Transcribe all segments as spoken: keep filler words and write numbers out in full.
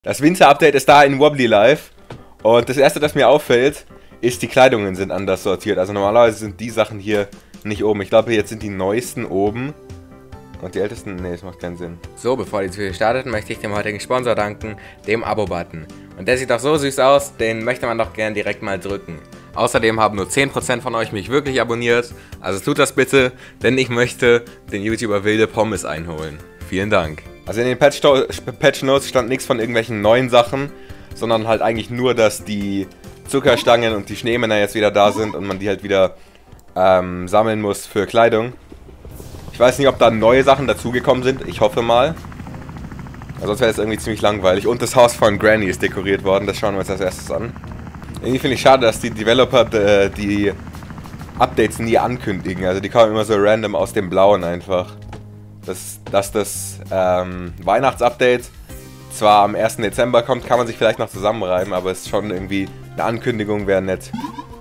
Das Winter-Update ist da in Wobbly Life. Und das erste, das mir auffällt, ist, die Kleidungen sind anders sortiert. Also normalerweise sind die Sachen hier nicht oben. Ich glaube, jetzt sind die neuesten oben. Und die ältesten, nee, das macht keinen Sinn. So, bevor die Video startet, möchte ich dem heutigen Sponsor danken, dem Abo-Button. Und der sieht doch so süß aus, den möchte man doch gern direkt mal drücken. Außerdem haben nur zehn Prozent von euch mich wirklich abonniert. Also tut das bitte, denn ich möchte den YouTuber Wilde Pommes einholen. Vielen Dank. Also in den Patch, Patch Notes stand nichts von irgendwelchen neuen Sachen, sondern halt eigentlich nur, dass die Zuckerstangen und die Schneemänner jetzt wieder da sind und man die halt wieder ähm, sammeln muss für Kleidung. Ich weiß nicht, ob da neue Sachen dazugekommen sind, ich hoffe mal. Also sonst wäre es irgendwie ziemlich langweilig. Und das Haus von Granny ist dekoriert worden, das schauen wir uns als erstes an. Irgendwie finde ich schade, dass die Developer äh, die Updates nie ankündigen. Also die kommen immer so random aus dem Blauen einfach. Dass, dass das ähm, Weihnachtsupdate zwar am ersten Dezember kommt, kann man sich vielleicht noch zusammenreiben, aber es ist schon irgendwie eine Ankündigung, wäre nett.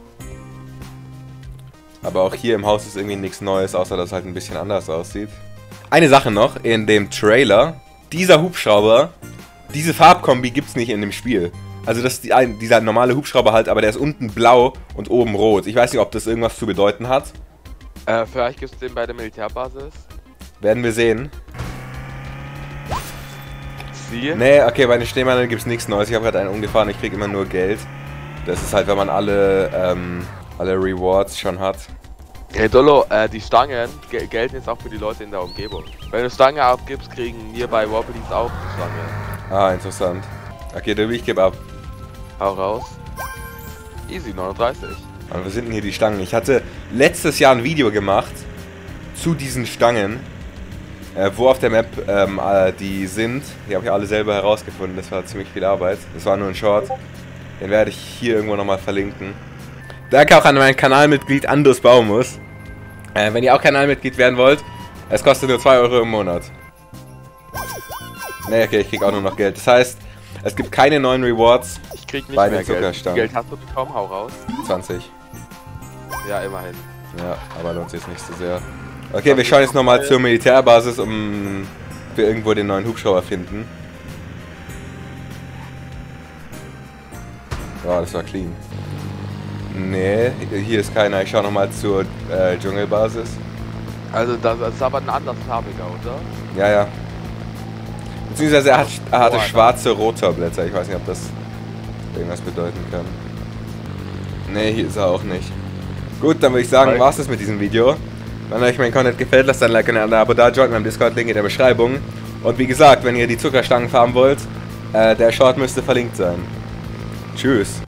Aber auch hier im Haus ist irgendwie nichts Neues, außer dass es halt ein bisschen anders aussieht. Eine Sache noch, in dem Trailer, dieser Hubschrauber, diese Farbkombi gibt es nicht in dem Spiel. Also das ist die, ein, dieser normale Hubschrauber halt, aber der ist unten blau und oben rot. Ich weiß nicht, ob das irgendwas zu bedeuten hat. Äh, vielleicht gibt es den bei der Militärbasis. Werden wir sehen. Sie? Nee, okay, bei den Schneemännern gibt es nichts Neues. Ich habe gerade einen umgefahren, ich kriege immer nur Geld. Das ist halt, wenn man alle, ähm, alle Rewards schon hat. Hey Dolo, äh, die Stangen gel gelten jetzt auch für die Leute in der Umgebung. Wenn du Stange abgibst, kriegen wir bei Wobblies auch die Stange. Ah, interessant. Okay, du, ich gebe ab. Hau raus. Easy, neununddreißig. Und wo sind denn hier die Stangen? Ich hatte letztes Jahr ein Video gemacht zu diesen Stangen. Äh, wo auf der Map ähm, äh, die sind. Die habe ich alle selber herausgefunden. Das war ziemlich viel Arbeit. Das war nur ein Short. Den werde ich hier irgendwo nochmal verlinken. Danke auch an mein Kanalmitglied Andus Baumus. Äh, wenn ihr auch Kanalmitglied werden wollt, es kostet nur zwei Euro im Monat. Ne, okay, ich krieg auch nur noch Geld. Das heißt, es gibt keine neuen Rewards. Ich krieg nicht bei mehr den Geld. Zuckerstangen. Geld hast du bekommen, hau raus. zwanzig. Ja, immerhin. Ja, aber lohnt sich nicht so sehr. Okay, wir schauen jetzt nochmal zur Militärbasis, um wir irgendwo den neuen Hubschrauber finden. Wow, das war clean. Nee, hier ist keiner. Ich schaue nochmal zur äh, Dschungelbasis. Also das, das ist aber ein anderes farbiger, oder? Ja, ja. Beziehungsweise er, hat, er hatte Oh, schwarze Rotorblätter. Ich weiß nicht, ob das irgendwas bedeuten kann. Nee, hier ist er auch nicht. Gut, dann würde ich sagen, war's das mit diesem Video. Wenn euch mein Content gefällt, lasst ein Like und ein Abo da, joint meinem Discord-Link in der Beschreibung. Und wie gesagt, wenn ihr die Zuckerstangen farmen wollt, äh, der Short müsste verlinkt sein. Tschüss.